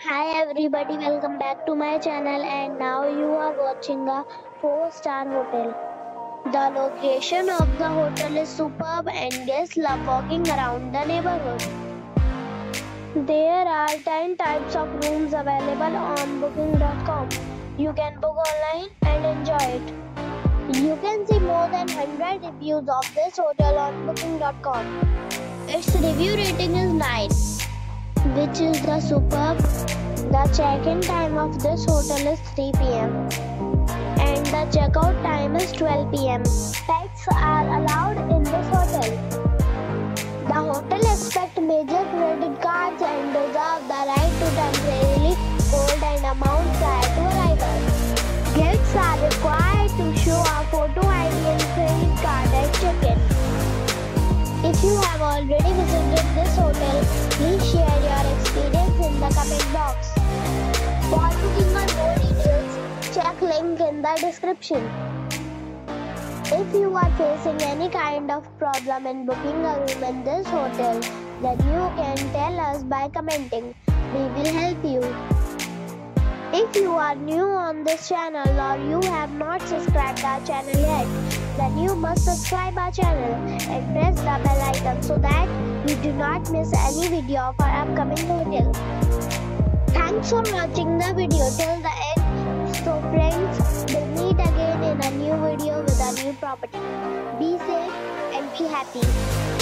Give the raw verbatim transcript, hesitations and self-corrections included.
Hi everybody, welcome back to my channel and now you are watching a four star hotel. The location of the hotel is superb and guests love walking around the neighborhood. There are ten types of rooms available on booking dot com. You can book online and enjoy it. You can see more than one hundred reviews of this hotel on booking dot com. Its review rating is nine, which is the superb. The check-in time of this hotel is three p m and the checkout time is twelve p m Pets are allowed in this hotel. The hotel accepts major credit cards and reserves the right to temporarily hold an amount prior to arrival. Guests are required to show a photo I D and credit card at check-in. If you have already visited this hotel, please share your experience in the comment box. For booking or more details, check link in the description. If you are facing any kind of problem in booking a room in this hotel, then you can tell us by commenting. We will help you. If you are new on this channel or you have not subscribed our channel yet, then you must subscribe our channel and press the bell icon so that you do not miss any video of our upcoming hotel. Thanks for watching the video till the end. So friends, we'll meet again in a new video with a new property. Be safe and be happy.